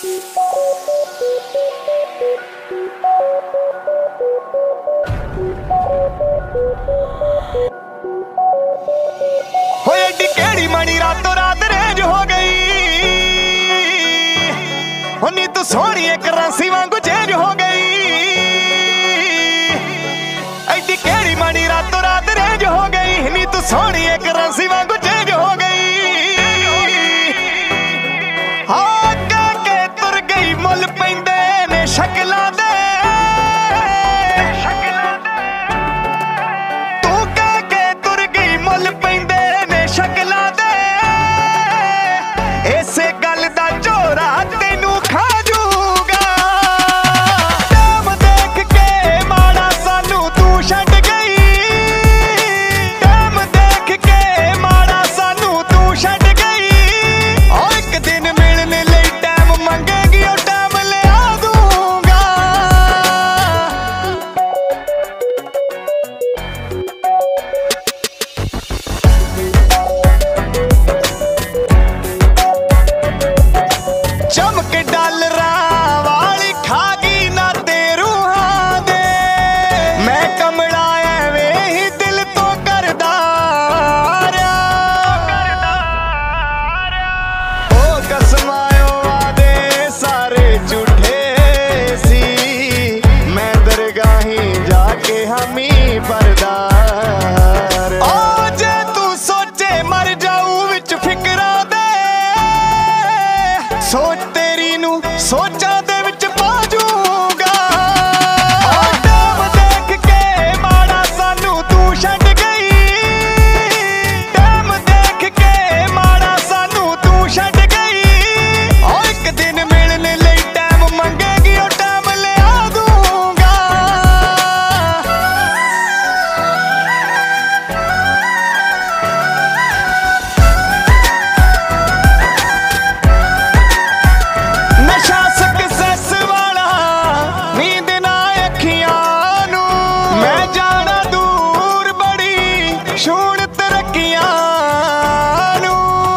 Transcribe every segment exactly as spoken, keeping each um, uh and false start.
हो एडी केड़ी मणी रातों रात रेंज हो गई, हो नी तू सोहणिए curruncy वांगू चेंज हो गई। एडी केड़ी मणी रातों रात रेंज हो गई, नी तू सोहणिए curruncy वांगू चेंज हो गई। हाँ कह के तुर गई मुल पैंदे ने शक्लां दे, तू कह के तुर गई मुल पैंदे ने शक्लां दे। इसे गल दा झोरा तैनू खा जूगा, टाइम देख के माड़ा सानू तू छड्ड गई, टाइम देख के माड़ा सानू तू छड्ड गई। ओ एक दिन मिलने लई टाइम मंगेगी, ओ टाइम लिया दूंगा। चमक डॉलरा वाली खागी ना ते रूहा दे, मैं कमला ऐवे ही दिल तो करदा रहा। ओ कसमायो वादे सारे झूठे सी, मैं दरगाही जाके हमी परदार। ओ जे तू सोचे मर जाऊ विच फिकरां दे, सोच तेरी नू सोचां दे विच पा जूंगा। ओ टाइम देख के माड़ा सानू तू छड्ड गई, टाइम देख के माड़ा सानू तू छड्ड गई। ओ एक दिन मिलने लई टाइम मंगेगी, ओ टाइम लिया दूंगा। नशा सक्सेस वाला नींद ना अखियां नू, मैं जाना दूर बड़ी छूण तरक्कियां नू।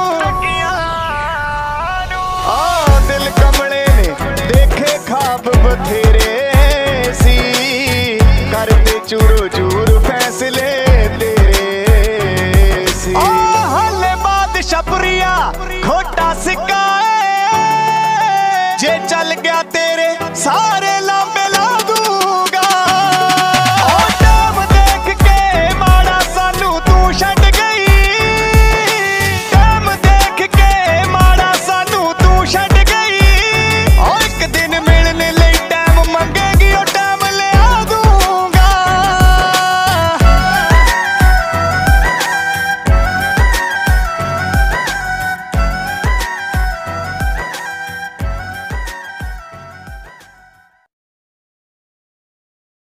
आ दिल कमले ने देखे ख्वाब बथेरे सी, करते चूरो चूर फैसले तेरे सी। ओ हले बादशाहपुरिया खोटा सिक्का है, जे चल गया तेरे सारे ला